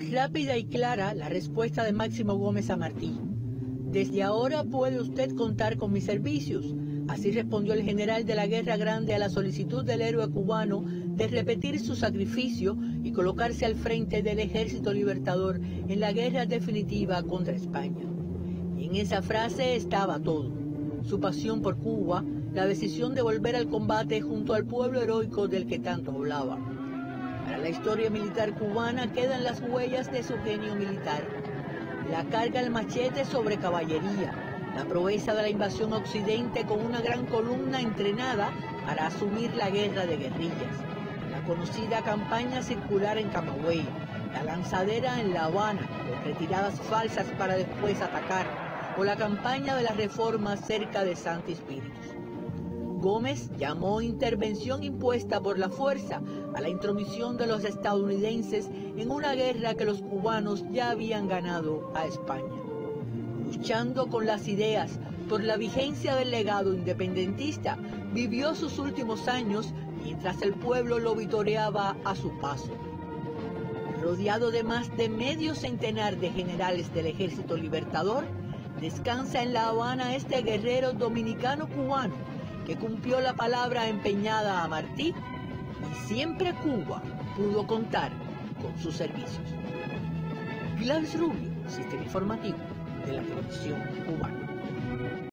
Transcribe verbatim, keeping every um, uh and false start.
Rápida y clara la respuesta de Máximo Gómez a Martí. Desde ahora puede usted contar con mis servicios. Así respondió el general de la Guerra Grande a la solicitud del héroe cubano de repetir su sacrificio y colocarse al frente del Ejército Libertador en la guerra definitiva contra España. Y en esa frase estaba todo: su pasión por Cuba, la decisión de volver al combate junto al pueblo heroico del que tanto hablaba. Para la historia militar cubana quedan las huellas de su genio militar: la carga al machete sobre caballería, la proeza de la invasión occidente con una gran columna entrenada para asumir la guerra de guerrillas, la conocida campaña circular en Camagüey, la lanzadera en La Habana, con retiradas falsas para después atacar, o la campaña de la Reforma cerca de Santi Espíritus. Gómez llamó intervención impuesta por la fuerza a la intromisión de los estadounidenses en una guerra que los cubanos ya habían ganado a España. Luchando con las ideas por la vigencia del legado independentista, vivió sus últimos años mientras el pueblo lo vitoreaba a su paso. Rodeado de más de medio centenar de generales del Ejército Libertador, descansa en La Habana este guerrero dominicano-cubano que cumplió la palabra empeñada a Martí, y siempre Cuba pudo contar con sus servicios. Gladys Rubio, Sistema Informativo de la Televisión Cubana.